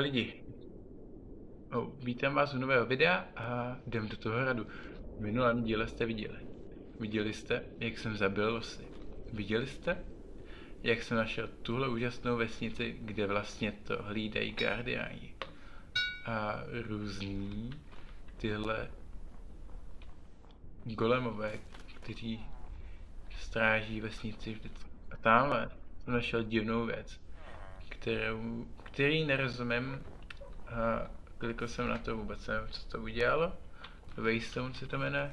lidi, vítám vás u nového videa a jdem do toho hradu. V minulém díle jste viděli jste, jak jsem zabil losy. Viděli jste, jak jsem našel tuhle úžasnou vesnici, kde vlastně to hlídají guardiáni. A různí tyhle golemové, kteří stráží vesnici vždycky. A tamhle jsem našel divnou věc, který nerozumím. A klikl jsem na to, vůbec nevím, co to udělalo. Waystone se to jmenuje.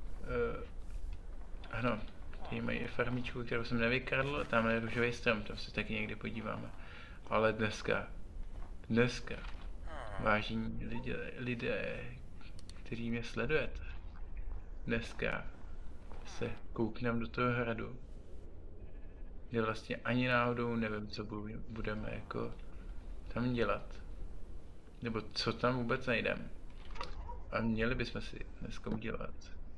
Ano, tady mají farmičku, kterou jsem nevykradl, tam je růžový strom, tam se taky někdy podíváme. Ale dneska, vážení lidé, kteří mě sledujete, dneska se koukneme do toho hradu, kde vlastně ani náhodou nevím, co budeme jako tam dělat. Nebo co tam vůbec najdeme. A měli bychom si dneska udělat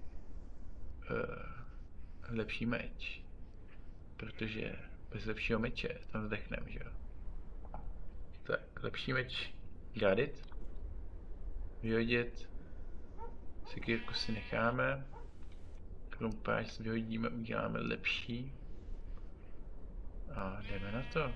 lepší meč. Protože bez lepšího meče tam zdechneme, že jo. Tak, lepší meč. Got it. Vyhodit. Sekírku si necháme. Krumpáč vyhodíme, uděláme lepší. A jdeme na to.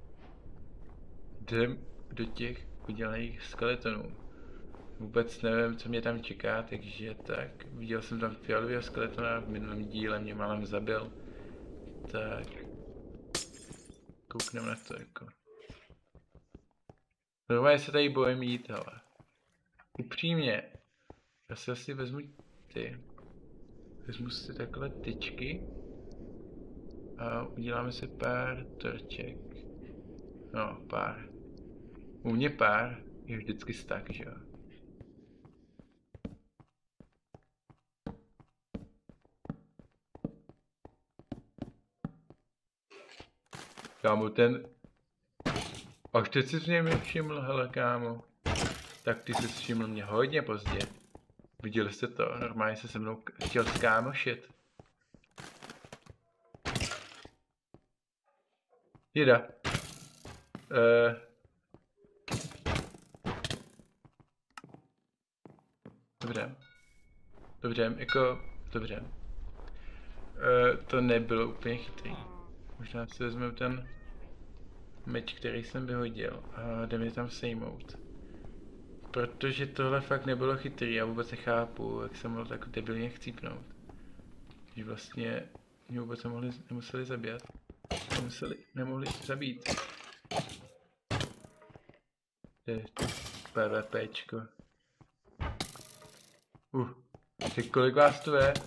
Jdem do těch udělaných skeletonů. Vůbec nevím, co mě tam čeká, takže tak. Viděl jsem tam fialového skeletona, v minulém díle mě málem zabil. Tak. Koukneme na to jako. Normálně se tady bojím jít, ale. Upřímně. Já si asi vezmu Vezmu si takhle tyčky. A uděláme si pár torček. No, pár. U mě pár je vždycky stack, že jo. Kámo, až teď jsi mě všiml, hele kámo. Tak ty jsi všiml mě hodně pozdě. Viděli jste to? Normálně se mnou chtěl skámošit. Jeda. Dobře. To nebylo úplně chytrý. Možná si vezmu ten meč, který jsem vyhodil a jdeme tam sejmout. Protože tohle fakt nebylo chytrý, já vůbec nechápu, jak jsem mohl tak debilně chcípnout. Že vlastně mě vůbec nemuseli zabít. Nemohli zabít. PvPčko. Tak kolik vás tu je?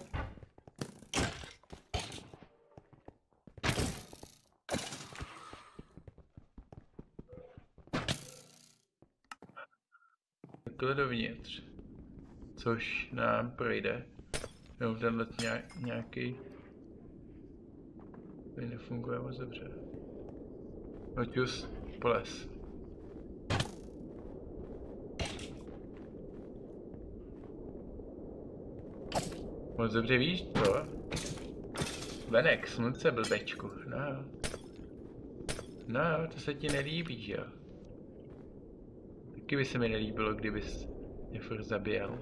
Takhle dovnitř. Což nám projde. Jo, tenhle nějaký. Tady nefunguje moc dobře. Noťus, poles. Moc dobře víš, co? Venek, slunce, blbečku. No, to se ti nelíbí, že jo? Taky by se mi nelíbilo, kdybys mě furt zabijel.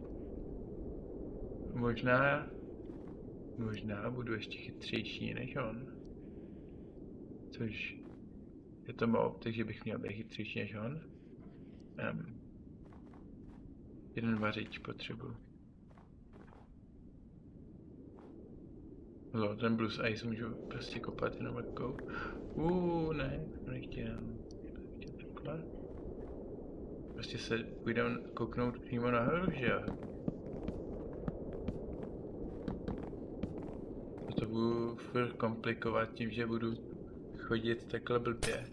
Možná budu ještě chytřejší než on. Což je to mob, takže bych měl být chytřejší než on. Jeden vařič potřebuji. No, ten Blues Ice můžu prostě kopat jenom rukou. Ne, nechtěl takhle. Prostě se půjdeme kouknout přímo nahoru, že jo? To budu furt komplikovat tím, že budu chodit takhle blbě.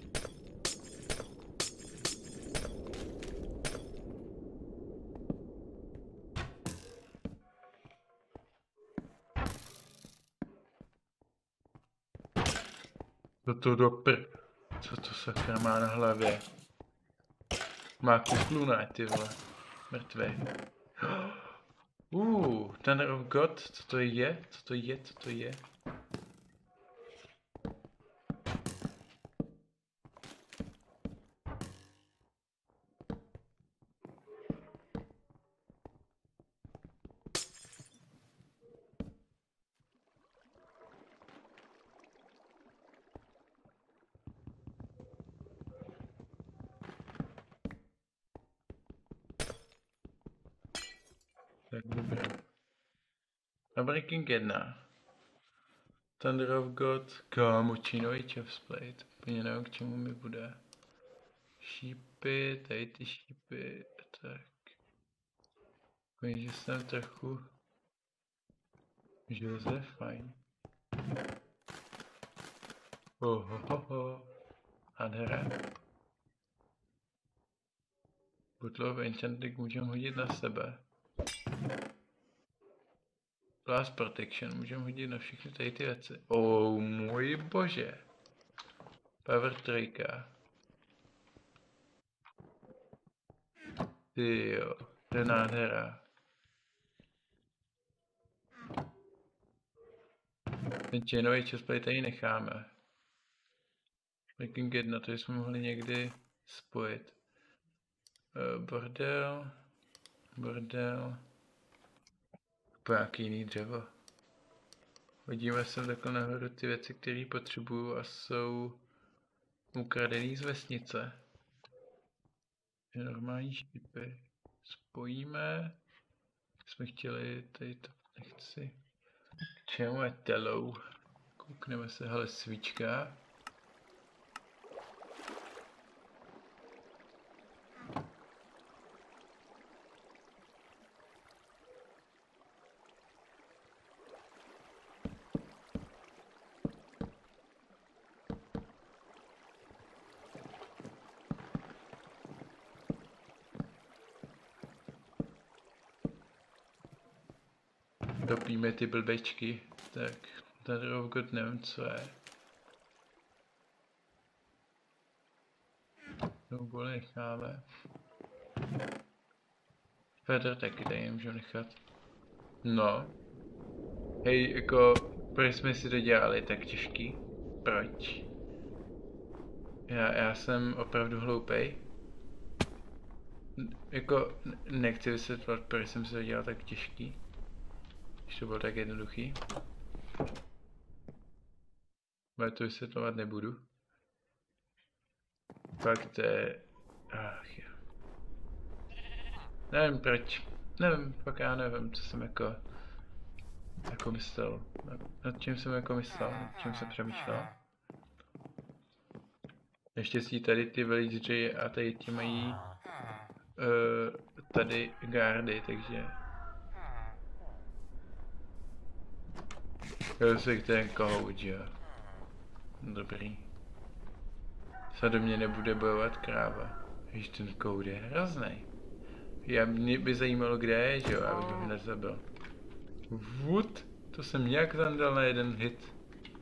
Co to sakra má na hlavě? Má kuklu, ne, ty vole. Mrtvý. Thunder of God, co to je? Tak dobré. Na Breaking 1. Thunder of God, kámo, čínový chestplate, úplně nevím, k čemu mi bude. Šípy, tady ty šípy, tak. Že jsem trochu železe, fajn. Ohohoho, nádhera. Bottle of Enchanting můžeme hodit na sebe. Blast Protection můžeme hodit na všechny tady ty věci. Oh můj bože. Power 3. Ty jo, to je nádhera. Ten chainový chestplate tady necháme. Breaking 1, to jsme mohli někdy spojit. Bordel. Bordel. Po nějaký jiný dřevo. Hodíme sem takhle nahoru ty věci, které potřebuju a jsou ukradený z vesnice. Normální štípy. Spojíme. Jsme chtěli, tady to nechci. K čemu je telou? Koukneme se, hele, svíčka. Dopíme ty blbečky. Tak, Thunder of God nevím, co je. Snowball necháme. Feather taky tady můžu nechat. No. Hej, jako, proč jsme si to dělali tak těžký? Proč? Já jsem opravdu hloupej. Jako, nechci vysvětlovat, proč jsem si to dělal tak těžký. Když to bylo tak jednoduchý. Ale to vysvětlovat nebudu. Fakt to je... Ach jo. Nevím proč. Nevím, fakt já nevím, co jsem jako myslel. Nad čím jsem jako myslel, nad čím jsem přemýšlel. Naštěstí tady ty villageři a tady ti mají tady gardy, takže jo, se ten kohout, jo. Dobrý. Se do mě nebude bojovat kráva. Víš, ten kohout je hrozný. Mě by zajímalo, kde je, že jo, abych ho hned zabil. Wood? To jsem nějak tam dal na jeden hit.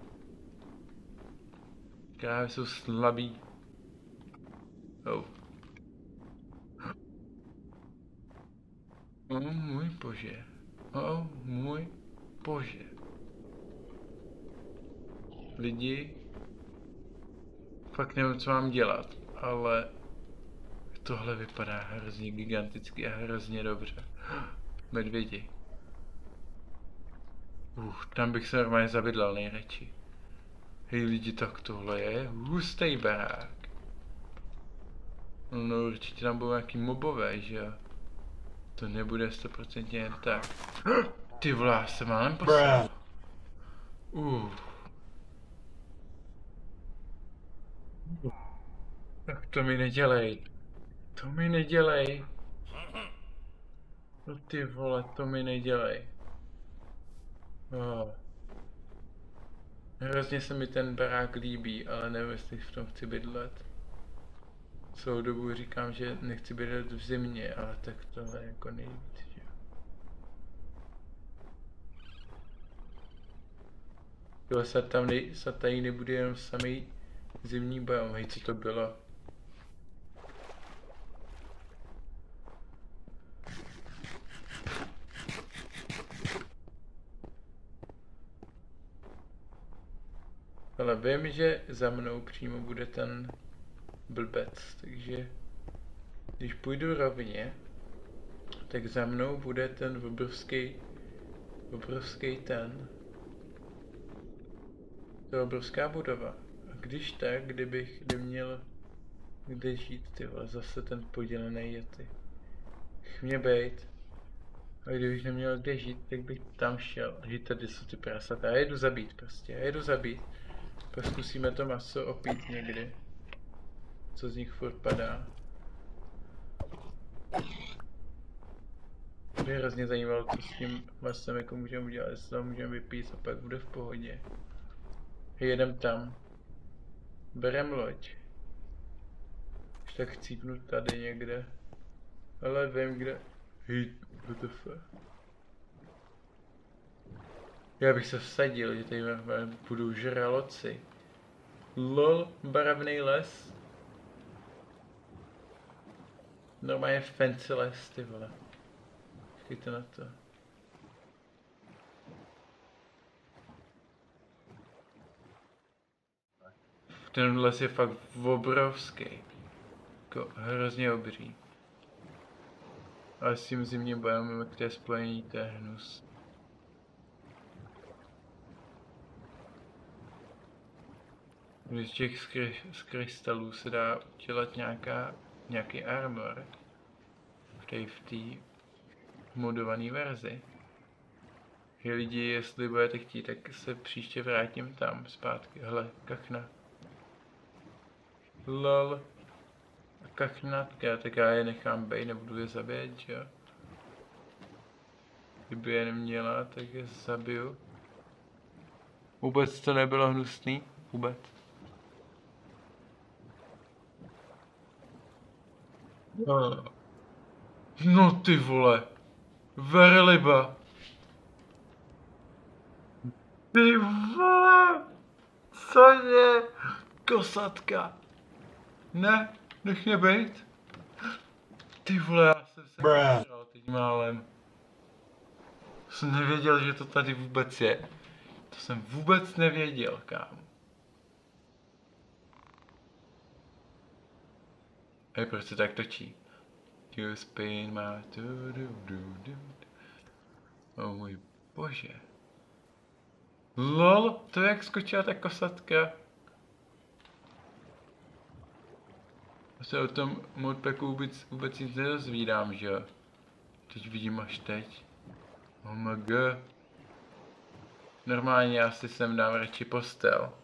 Krávy jsou slabý. Oh. Oh můj bože. Oh můj bože. Lidi, fakt nevím, co mám dělat, ale tohle vypadá hrozně giganticky a hrozně dobře. Medvědi. Tam bych se normálně zabydlel nejradši. Hej lidi, tak tohle je hustý barák. No určitě tam budou nějaký mobové, že jo? To nebude 100% jen tak. Ty vole, já se málem poslal. Tak to mi nedělej. To mi nedělej. No ty vole, to mi nedělej. Hrozně se mi ten barák líbí, ale nevím, jestli v tom chci bydlet. Celou dobu říkám, že nechci bydlet v zimě, ale tak tohle jako nejvíc, že jo. Snad tady nebude jenom samý zimní biom, hej, co to bylo? Ale vím, že za mnou přímo bude ten blbec, takže když půjdu rovně, tak za mnou bude ten obrovský ten. To je obrovská budova. A když tak, kdybych neměl kde žít, ty vole, zase ten podělený jety. Mě bejt. A kdybych neměl kde žít, tak bych tam šel. Že tady jsou ty prasata. Já jedu zabít prostě, já jedu zabít. Pak zkusíme to maso opít někdy. Co z nich furt padá. Mě hrozně zajímalo, co s tím masem jako můžeme udělat, jestli to můžeme vypít a pak bude v pohodě. Jedem tam. Berem loď. Už tak chcípnu tady někde. Ale vím kde. Hej, WTF. Já bych se vsadil, že tady budou žraloci. LOL, barevný les. Normálně fancy les, ty vole. Počkejte na to. Ten les je fakt obrovský. Jako hrozně obří. Ale s tím zimním biomem, které je spojený, to je hnus. Z těch z krystalů se dá udělat nějaký armor. V té modované verzi. Že lidi, jestli budete chtít, tak se příště vrátím tam zpátky. Hele, kachna. LOL. Kachnatka, tak já je nechám bejt, nebudu je zabít, že jo? Kdyby je neměla, tak je zabiju. Vůbec to nebylo hnusný, vůbec. No ty vole. Velryba. Ty vole. Cože? Kosatka. Ne, nech mě bejt. Ty vole, já jsem se vyžral teď málem. Jsem nevěděl, že to tady vůbec je. To jsem vůbec nevěděl, kámo. Hej, proč se tak točí? You spin my do. Oh můj bože. LOL, to jak skočila ta kosatka. Já se o tom modpacku vůbec nic nedozvídám, že jo? Teď vidím až teď. OMG. Normálně já si sem dám radši postel.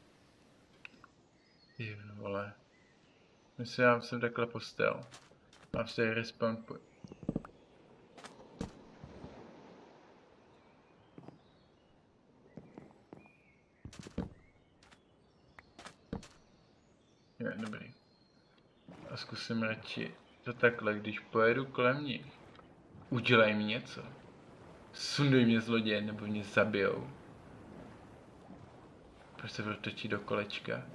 Ty vole. Myslím, dám sem takhle postel. Mám si respawn point. Je, dobrý. A zkusím radši to takhle, když pojedu kolem nich. Udělej mi něco. Sundej mě zloděje, nebo mě zabijou. Proč se vrtočí do kolečka?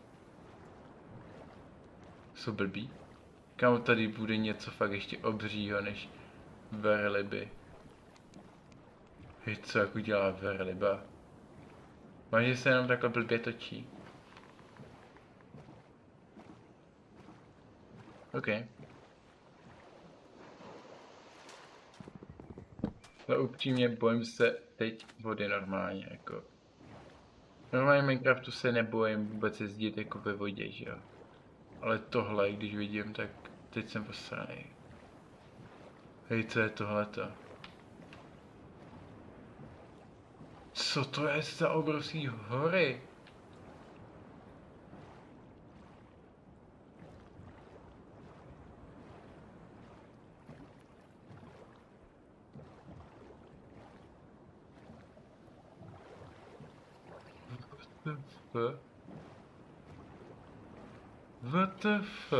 Jsou blbý? Kámo, tady bude něco fakt ještě obřího než velryby. Hej, co jak udělá velryba? Máš, že se jenom takhle blbě točí. OK. Ale upřímně bojím se teď vody normálně, jako. Normálně v Minecraftu se nebojím vůbec jezdit jako ve vodě, že jo. Ale tohle, když vidím, tak teď jsem posranej. Hej, co je tohleto? Co to je za obrovský hory? WTF?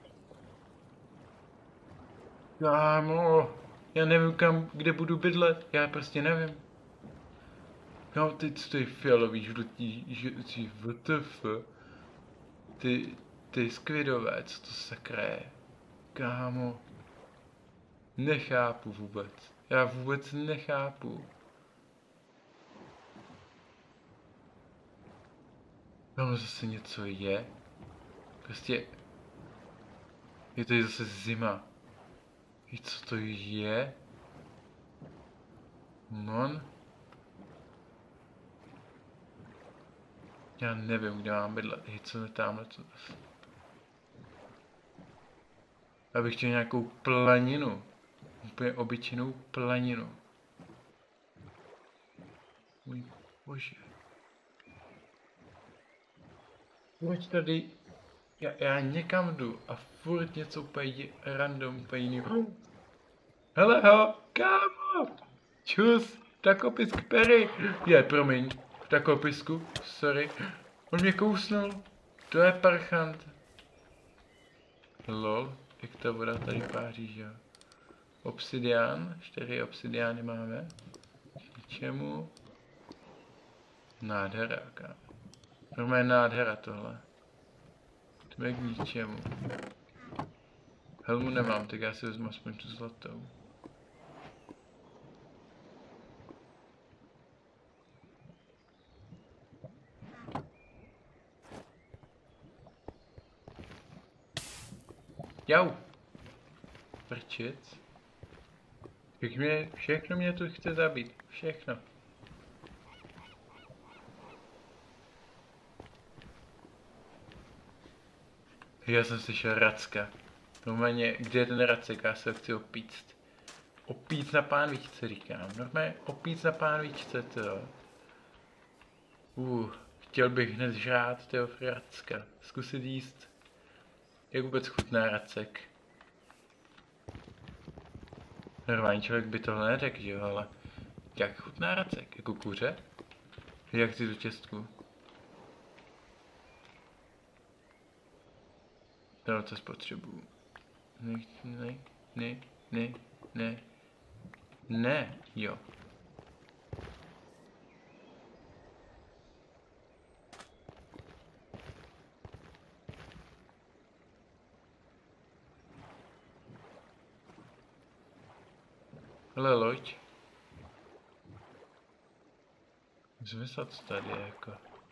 Kámo, já nevím kde budu bydlet, já prostě nevím. Kámo, teď stojí fialový, žlutí, WTF? Ty skvidové, co to sakra je? Kámo, nechápu vůbec, já vůbec nechápu. Kámo, zase něco je. Prostě je tady zase zima. Víš, co to je? Non? Já nevím, kde mám bydlet. Hej, co je tamhle to? Já bych chtěl nějakou planinu. Úplně obyčejnou planinu. Můj bože. Proč tady... Já někam jdu a furt něco úplně random, úplně jiný. Hele ho, kámo! Čus, ptakopisk Perry! Je, promiň, ptakopisku, sorry. On mě kousnul. To je parchant. Lol, jak ta voda tady páří, že jo? Obsidián, 4 obsidiány máme. K ničemu. Nádhera, kámo. Normálně nádhera tohle. To je k ničemu. Helmu nemám, tak já si vezmu aspoň tu zlatou. Jau! Prčic. Všechno mě tu chce zabít. Všechno. Já jsem slyšel Racka. Normálně, kde je ten Racek? Já se ho chci opíct. Opíct na pánvičce, říkám. Normálně opíct na pánvičce, to. Chtěl bych hned žrát toho Racka. Zkusit jíst. Jak vůbec chutná Racek? Normální člověk by tohle neřekl, že jo, ale jak chutná Racek? Jako kuře? Jak chci tu čestku? To co spotřebuju. Ne, jo. Hele, loď. Musím myslet, co tady je, jako.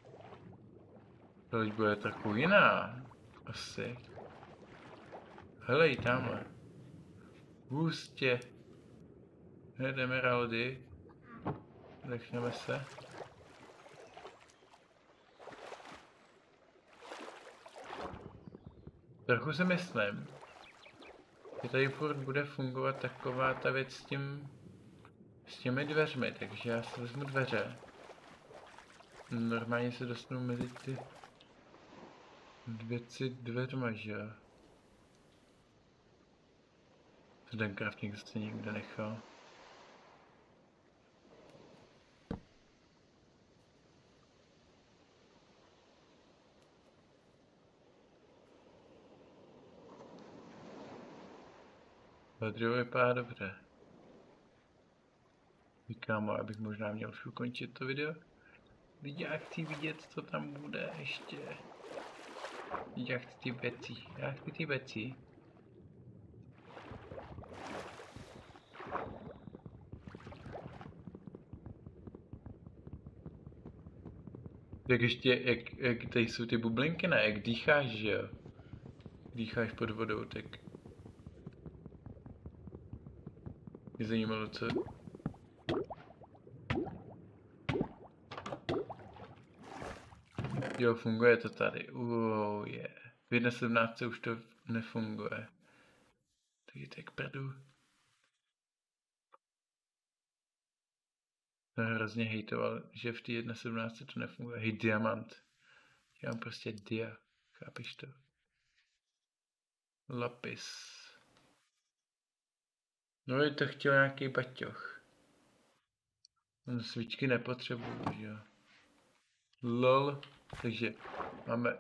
Loď bude trochu jiná. Asi. Hele, i tamhle. Hustě. Jdeme emeraldy. Lechneme se. Trochu si myslím, že tady furt bude fungovat taková ta věc s těmi dveřmi, takže já si vezmu dveře. Normálně se dostanu mezi ty dveřma, že jo? To ten crafting zase někde nechal. Dřevo vypadá dobře. Říkám, abych možná měl už ukončit to video. Já chci vidět, co tam bude ještě. Já chci ty věci. Já chci ty věci. Tak ještě, jak tady jsou ty bublinky, ne? Jak dýcháš, že jo? Dýcháš pod vodou, tak... Mě zajímalo, co... Jo, funguje to tady. Yeah. V 1.17 už to nefunguje. Takže tak prdu. Jsem hrozně hejtoval, že v té 1.17 to nefunguje. Hej, diamant. Já mám prostě dia. Chápeš to? Lapis. No je to chtěl nějaký baťoch. No, svíčky nepotřebuju, že jo. Lol. Takže máme...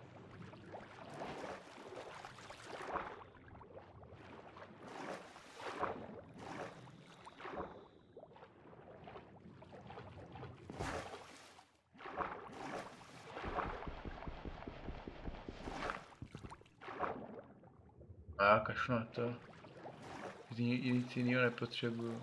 Kašlu na to. Nic jiného nepotřebuju.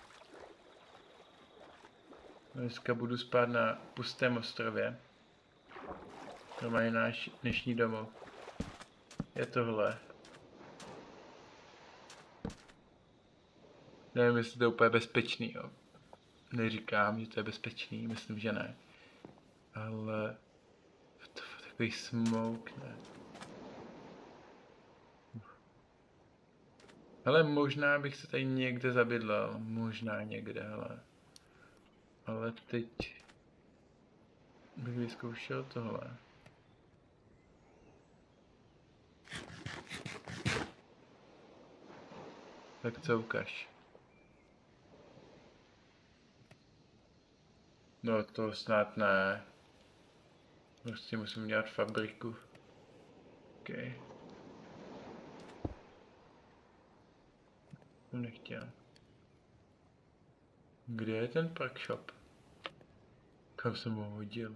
Dneska budu spát na pustém ostrově. Normálně náš dnešní domov. Je tohle. Nevím, jestli to je úplně bezpečný, jo. Neříkám, že to je bezpečný, myslím, že ne. Ale... To je takový smoke, ne. Hele, možná bych se tady někde zabydlel, možná někde, hele. Ale teď bych vyzkoušel tohle. Tak co ukaž? No to snad ne. Prostě musím dělat fabriku. OK. To nechtěl. Kde je ten park shop? Kam jsem ho hodil?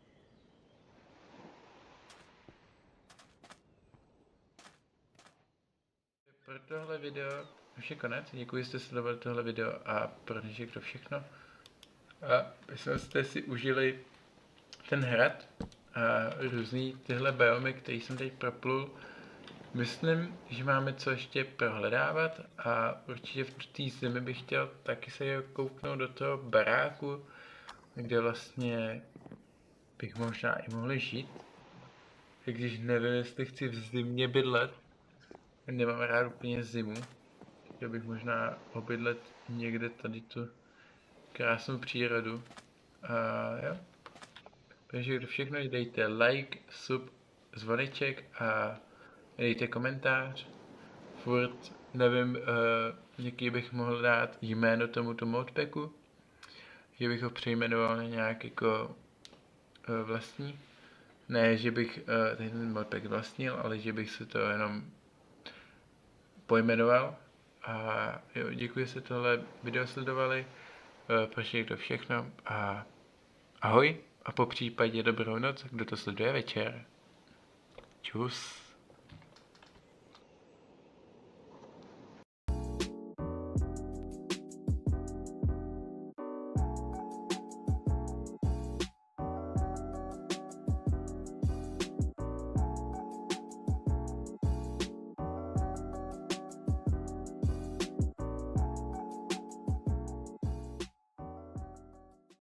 Pro tohle video už je konec. Děkuji, že jste sledovali tohle video a pro dnešek to všechno. A myslím, jste si užili ten hrad a různý tyhle biomy, který jsem teď proplul. Myslím, že máme co ještě prohledávat a určitě v té zemi bych chtěl taky se kouknout do toho baráku, kde vlastně bych možná i mohl žít. I když nevím, jestli chci v zimě bydlet. Nemám rád úplně zimu. Chtěl bych možná obydlet někde tady tu krásnou přírodu. A jo. Takže to všechno dejte like, sub, zvoneček a dejte komentář. Furt nevím, jaký bych mohl dát jméno tomuto modpacku. Že bych ho přejmenoval na nějak jako vlastní. Ne, že bych ten modpack vlastnil, ale že bych se to jenom pojmenoval. A jo, děkuji, že jste tohle video sledovali. Prošli to všechno a ahoj a po případě dobrou noc, kdo to sleduje večer. Čus.